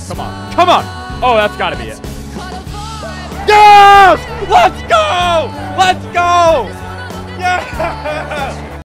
Come on. Come on. Oh, that's got to be it. Yes! Let's go!